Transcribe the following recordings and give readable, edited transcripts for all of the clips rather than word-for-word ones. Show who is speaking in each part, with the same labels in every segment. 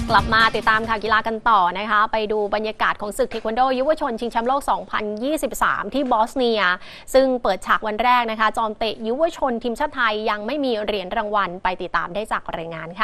Speaker 1: กลับมาติดตามข่าวกีฬากันต่อนะคะไปดูบรรยากาศของศึกเทควันโดยุวชนชิงแชมป์โลก 2023 ที่บอสเนียซึ่งเปิดฉากวันแรกนะคะจอมเตะยุวชนทีมชาติไทยยังไม่มีเหรียญรางวัลไปติดตามได้จากรายงานค่ะ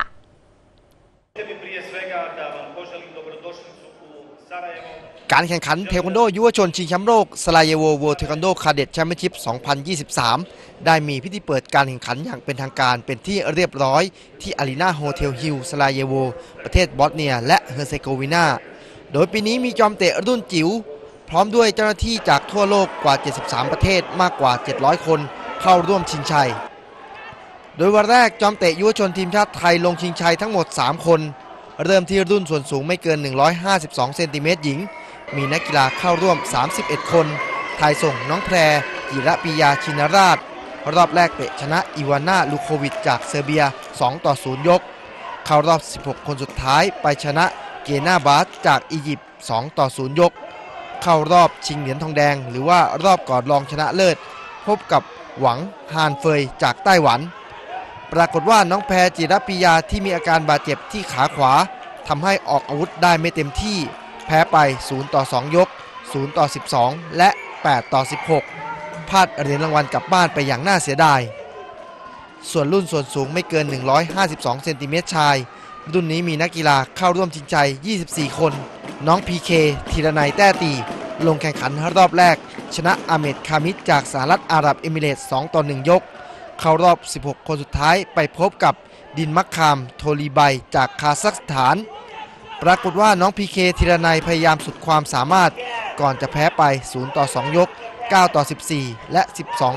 Speaker 2: การแข่งขันเทควันโดยุวชนชิงแชมป์โลกสลาเยโวเวิลด์เทควันโดคาเด็ดแชมเปี้ยนชิพ 2023 ได้มีพิธีเปิดการแข่งขันอย่างเป็นทางการเป็นที่เรียบร้อยที่อารีนาโฮเทลฮิลสลาเยโวประเทศบอสเนียและเฮอร์เซโกวีนาโดยปีนี้มีจอมเตะรุ่นจิ๋วพร้อมด้วยเจ้าหน้าที่จากทั่วโลกกว่า 73 ประเทศมากกว่า 700 คนเข้าร่วมชิงชัยโดยวันแรกจอมเตะยุวชนทีมชาติไทยลงชิงชัยทั้งหมด 3 คนเริ่มที่รุ่นส่วนสูงไม่เกิน 152 เซนติเมตรหญิงมีนักกีฬาเข้าร่วม 31 คนไทยส่งน้องแพรจิระปิยาชินราชรอบแรกเตะชนะอีวาน่าลูโควิชจากเซอร์เบีย 2-0 ยกเข้ารอบ 16 คนสุดท้ายไปชนะเกนาบาสจากอียิปต์ 2-0 ยกเข้ารอบชิงเหรียญทองแดงหรือว่ารอบก่อนรองชนะเลิศพบกับหวังฮานเฟยจากไต้หวันปรากฏว่าน้องแพรจิระปิยาที่มีอาการบาดเจ็บที่ขาขวาทำให้ออกอาวุธได้ไม่เต็มที่แพ้ไป 0-2 ยก 0-12 และ 8-16 พลาดเหรียญรางวัลกลับบ้านไปอย่างน่าเสียดายส่วนรุ่นส่วนสูงไม่เกิน 152 เซนติเมตรชายรุ่นนี้มีนักกีฬาเข้าร่วมชิงชัย 24 คนน้องพีเคธีรนัยแต้ตีลงแข่งขันรอบแรกชนะอาเมดคามิดจากสหรัฐอาหรับเอมิเรตส์ 2-1 ยกเข้ารอบ 16 คนสุดท้ายไปพบกับดินมักคามโทลีไบจากคาซัคสถานปรากฏว่าน้องพีเคธีรนัยพยายามสุดความสามารถก่อนจะแพ้ไป 0-2 ยก 9-14 และ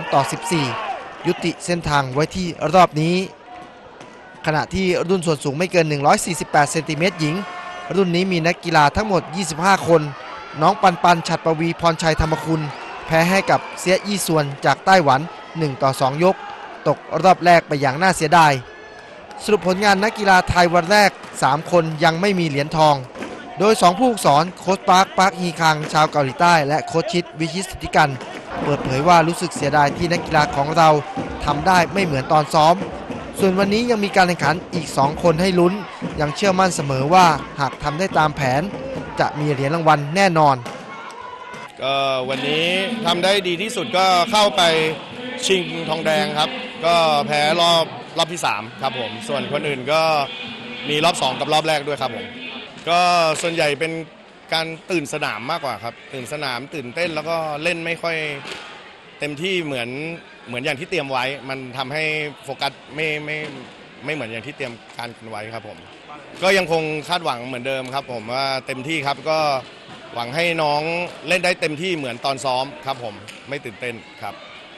Speaker 2: 12-14 ยุติเส้นทางไว้ที่รอบนี้ขณะที่รุ่นส่วนสูงไม่เกิน 148 เซนติเมตรหญิงรุ่นนี้มีนักกีฬาทั้งหมด 25 คนน้องปันฉัตรปวีพรชัยธรรมคุณแพ้ให้กับเสียยี่ส่วนจากไต้หวัน 1-2 ยกตกรอบแรกไปอย่างน่าเสียดายสรุปผลงานนักกีฬาไทยวันแรก 3 คนยังไม่มีเหรียญทองโดย 2 ผู้ฝึกสอนโค้ชปาร์คฮีคังชาวเกาหลีใต้และโค้ชชิดวิชิตสิทธิกันเปิดเผยว่ารู้สึกเสียดายที่นักกีฬาของเราทำได้ไม่เหมือนตอนซ้อมส่วนวันนี้ยังมีการแข่งขันอีก 2 คนให้ลุ้นยังเชื่อมั่นเสมอว่าหากทำได้ตามแผนจะมีเหรียญรางวัลแน่นอน
Speaker 3: ก็วันนี้ทำได้ดีที่สุดก็เข้าไปชิงทองแดงครับก็แพ้รอบที่3ครับผมส่วนคนอื่นก็มีรอบ2กับรอบแรกด้วยครับผมก็ส่วนใหญ่เป็นการตื่นสนามมากกว่าครับตื่นสนามตื่นเต้นแล้วก็เล่นไม่ค่อยเต็มที่เหมือนอย่างที่เตรียมไว้มันทำให้โฟกัสไม่เหมือนอย่างที่เตรียมการกันไว้ครับผมก็ยังคงคาดหวังเหมือนเดิมครับผมว่าเต็มที่ครับก็หวังให้น้องเล่นได้เต็มที่เหมือนตอนซ้อมครับผมไม่ตื่นเต้นครับ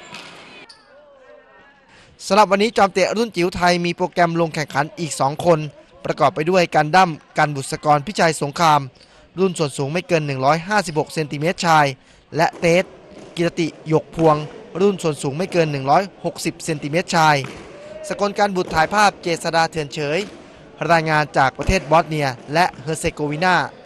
Speaker 2: สำหรับวันนี้จอมเตะรุ่นจิ๋วไทยมีโปรแกรมลงแข่งขันอีก 2 คนประกอบไปด้วยกันดั้มกันบุษกรพิชัยสงครามรุ่นส่วนสูงไม่เกิน 156 เซนติเมตรชายและเตสกิรติหยกพวงรุ่นส่วนสูงไม่เกิน 160 เซนติเมตรชายสกลการบุตรถ่ายภาพเจษดาเถื่อนเฉยรายงานจากประเทศบอสเนียและเฮอร์เซโกวีนา